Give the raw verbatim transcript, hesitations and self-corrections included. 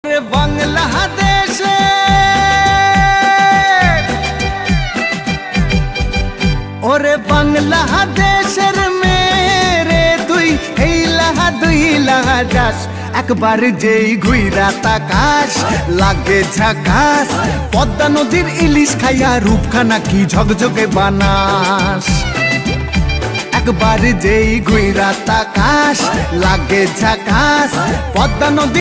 বাংলাদেশে ওরে বাংলাদেশের মেরে তুই হেইলাহা দুইলাহা যাস একবার যেই ঘুইরা তাকাস লাগে ঝাকাস পদ্মা নদীর ইলিশ খাইয়া রূপখানা কি ঝকঝকে বানাস একবার যেই ঘুইরা তাকাস লাগে ঝাকাস পদ্মা নদী